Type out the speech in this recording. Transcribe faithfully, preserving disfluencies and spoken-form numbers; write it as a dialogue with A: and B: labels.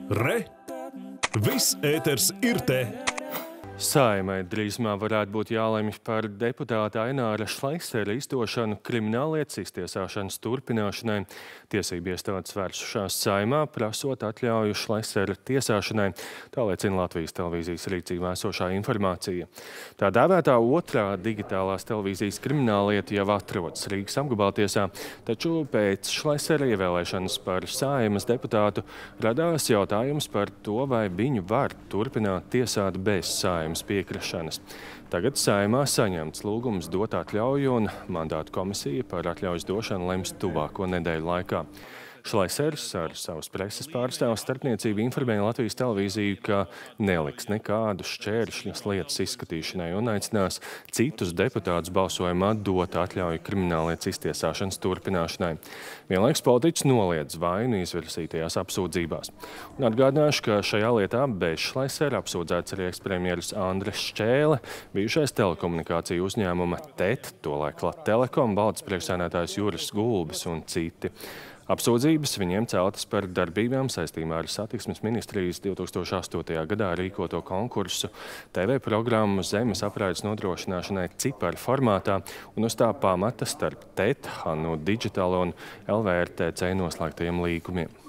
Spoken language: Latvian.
A: Re! Viss ēters ir te!
B: Saeimai drīzumā varētu būt jālemj par deputāta Aināra Šleisera izdošanu krimināllietas iztiesāšanas turpināšanai. Tiesību iestādes vērsušās Saeimā, prasot atļauju Šleisera tiesāšanai, tā liecina Latvijas televīzijas rīcībā esošā informācija. Tā dēvētā otrā digitālās televīzijas krimināllieta jau atrodas Rīgas apgabaltiesā, taču pēc Šleisera ievēlēšanas par Saeimas deputātu radās jautājums par to, vai viņu var turpināt tiesāt bez Saeimas piekrišanas. Tagad Saeimā saņemts lūgums dot atļauju, un mandātu komisija par atļaujas došanu lems tuvāko nedēļu laikā. Šleisers ar savas preses pārstāvu starpniecību informēja Latvijas televīziju, ka neliks nekādu šķēršļus lietas izskatīšanai un aicinās citus deputātus balsojumā dot atļauju krimināllietas iztiesāšanas turpināšanai. Vienlaikus politiķis noliedz vainu izvirsītajās apsūdzībās. Un atgādināšu, ka šajā lietā bez Šleisera apsūdzēts arī ekspremjeras Andres Šķēle, bijušais telekomunikāciju uzņēmuma T E T, tolaik Latelekom, valdes priekšsēdētājs Juris Gulbis un citi. Apsūdzības viņiem celtas par darbībām saistībā ar satiksmes ministrijas divi tūkstoši astotajā gadā rīkoto konkursu T V programmu zemes apraides nodrošināšanai ciparu formātā un uz tā pamata starp T E T, Hanu Digital un L V R T C noslēgtajiem līgumiem.